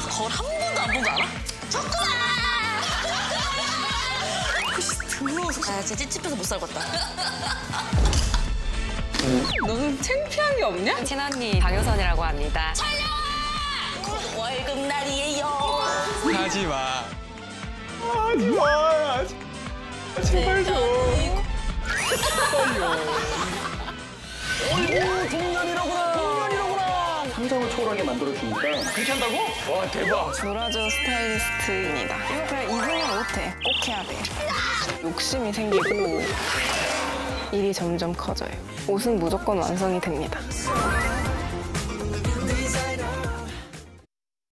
거울 한 번도 안 본 거 알아? 졌구나! 더러워서. 아, 진짜 찝찝해서 못 살겠다. 너는 창피한 게 없냐? 친언니 강효선이라고 합니다. 곧 월급날이에요. 하지 마. 하지 마. 제발 좀. 어이구, 동년이라구나. 상상을 초월하게 만들어주니까. 그렇게 한다고? 와, 대박. 브라질 스타일리스트입니다. 이거 그냥 입으면 못해. 꼭 해야 돼. 욕심이 생기고 일이 점점 커져요. 옷은 무조건 완성이 됩니다.